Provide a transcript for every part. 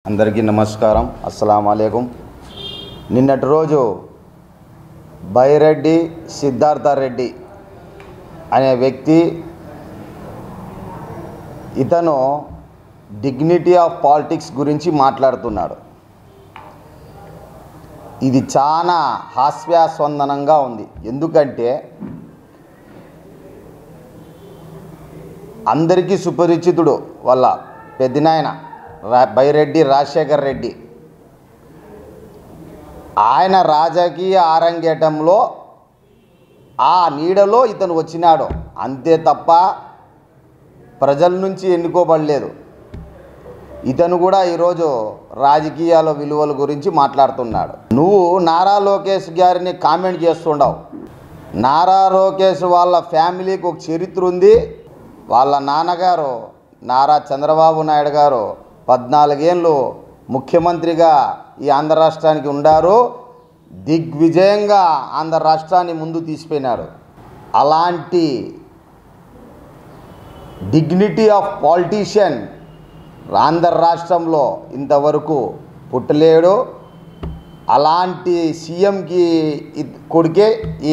అందరికీ నమస్కారం, అస్సలాము అలైకుం. నిన్నటి రోజు బైరెడ్డి సిద్ధార్థ రెడ్డి అనే వ్యక్తి ఇతను డిగ్నిటీ ఆఫ్ పాలిటిక్స్ గురించి మాట్లాడుతున్నాడు. ఇది చాలా హాస్యాస్పందనంగా ఉంది. ఎందుకంటే అందరికీ సుపరిచితుడు వాళ్ళ పెద్దనాయన బైరెడ్డి రాజశేఖర్ రెడ్డి. ఆయన రాజకీయ ఆరంగేటంలో ఆ నీడలో ఇతను వచ్చినాడు అంతే తప్ప ప్రజల నుంచి ఎన్నుకోబడలేదు. ఇతను కూడా ఈరోజు రాజకీయాల విలువల గురించి మాట్లాడుతున్నాడు. నువ్వు నారా లోకేష్ గారిని కామెంట్ చేస్తుండవు. నారా లోకేష్ వాళ్ళ ఫ్యామిలీకి ఒక చరిత్ర ఉంది. వాళ్ళ నాన్నగారు నారా చంద్రబాబు నాయుడు గారు 14 ఏళ్ళు ముఖ్యమంత్రిగా ఈ ఆంధ్ర రాష్ట్రానికి ఉండారు. దిగ్విజయంగా ఆంధ్ర రాష్ట్రాన్ని ముందు తీసిపోయినాడు. అలాంటి డిగ్నిటీ ఆఫ్ పాలిటీషియన్ ఆంధ్ర రాష్ట్రంలో ఇంతవరకు పుట్టలేడు. అలాంటి సీఎంకి కొడుకే ఈ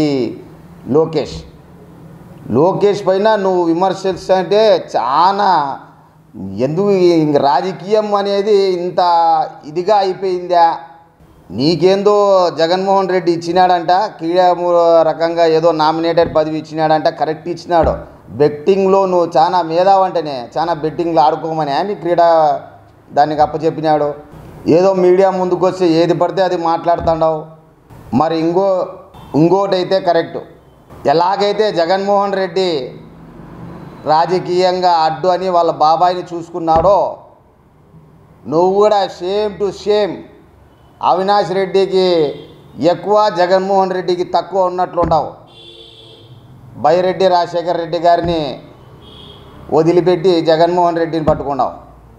లోకేష్ పైన నువ్వు విమర్శిస్తుంటే చాలా ఎందుకు రాజకీయం అనేది ఇంత ఇదిగా అయిపోయిందా? నీకేందో జగన్మోహన్ రెడ్డి ఇచ్చినాడంట, క్రీడా రకంగా ఏదో నామినేటెడ్ పదవి ఇచ్చినాడంట. కరెక్ట్ ఇచ్చినాడు. బెట్టింగ్లో నువ్వు చాలా మేధావంటనే చాలా బెట్టింగ్లు ఆడుకోమని అని క్రీడా దానికి అప్పచెప్పినాడు. ఏదో మీడియా ముందుకు వస్తే ఏది పడితే అది మాట్లాడుతున్నావు. మరి ఇంకోటైతే కరెక్టు. ఎలాగైతే జగన్మోహన్ రెడ్డి రాజకీయంగా అడ్డు అని వాళ్ళ బాబాయిని చూసుకున్నాడో నువ్వు కూడా సేమ్ టు సేమ్ అవినాష్ రెడ్డికి ఎక్కువ, జగన్మోహన్ రెడ్డికి తక్కువ ఉన్నట్లుండవు. బైరెడ్డి రాజశేఖర్ రెడ్డి గారిని వదిలిపెట్టి జగన్మోహన్ రెడ్డిని పట్టుకున్నావు.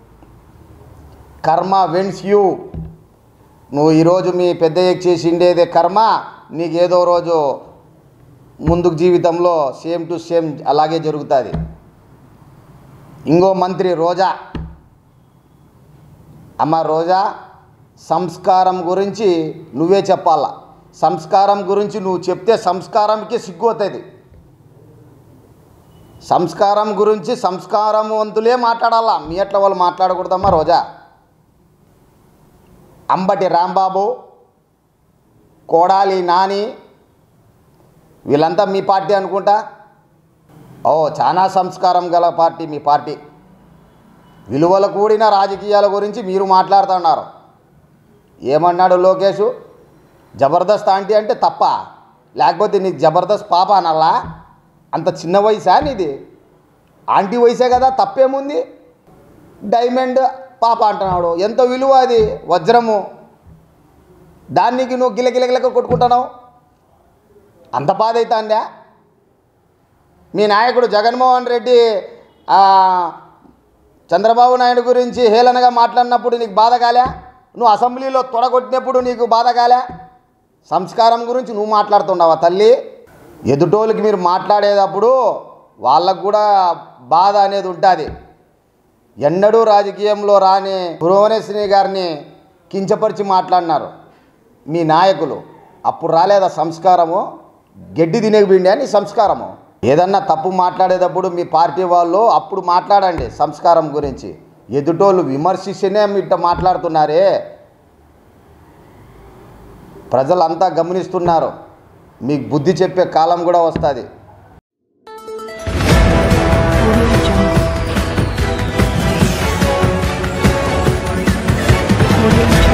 కర్మ వెన్స్ యూ. నువ్వు ఈరోజు మీ పెద్ద చేసిండేదే కర్మ, నీకేదో రోజు ముందుకు జీవితంలో సేమ్ టు సేమ్ అలాగే జరుగుతుంది. ఇంకో మంత్రి రోజా, అమ్మ రోజా, సంస్కారం గురించి నువ్వే చెప్పాలా. సంస్కారం గురించి నువ్వు చెప్తే సంస్కారంకి సిగ్గు అవుతుంది. సంస్కారం గురించి సంస్కారవంతులే మాట్లాడాలా. మీ అట్లా వాళ్ళు మాట్లాడకూడదమ్మా రోజా. అంబటి రాంబాబు, కోడాలి నాని, వీళ్ళంతా మీ పార్టీ అనుకుంటా. చాలా సంస్కారం గల పార్టీ మీ పార్టీ. విలువల కూడిన రాజకీయాల గురించి మీరు మాట్లాడుతున్నారు. ఏమన్నాడు లోకేష్? జబర్దస్త్ ఆంటీ అంటే తప్ప, లేకపోతే నీకు జబర్దస్త్ పాప అనల్లా? అంత చిన్న వయసా నీది? ఆంటీ వయసే కదా, తప్పేముంది? డైమండ్ పాప అంటున్నాడు. ఎంత విలువ అది, వజ్రము. దానికి నువ్వు గిలగిలగిలక కొట్టుకుంటున్నావు. అంత బాధ అవుతుందా? మీ నాయకుడు జగన్మోహన్ రెడ్డి చంద్రబాబు నాయుడు గురించి హేళనగా మాట్లాడినప్పుడు నీకు బాధ కాలే? నువ్వు అసెంబ్లీలో తొడగొట్టినప్పుడు నీకు బాధ కాలే? సంస్కారం గురించి నువ్వు మాట్లాడుతున్నావా తల్లి? ఎదుటోళ్ళకి మీరు మాట్లాడేటప్పుడు వాళ్ళకు కూడా బాధ అనేది ఉంటుంది. ఎన్నడూ రాజకీయంలో రాని భువనేశ్వరి గారిని కించపరిచి మాట్లాడినారు మీ నాయకులు. అప్పుడు రాలేదా సంస్కారము? గడ్డి తినేగిపోయింది అని సంస్కారము. ఏదన్నా తప్పు మాట్లాడేటప్పుడు మీ పార్టీ వాళ్ళు అప్పుడు మాట్లాడండి సంస్కారం గురించి. ఎదుటోళ్ళు విమర్శిస్తేనే ఇట్ట మాట్లాడుతున్నారే. ప్రజలంతా గమనిస్తున్నారు. మీకు బుద్ధి చెప్పే కాలం కూడా వస్తుంది.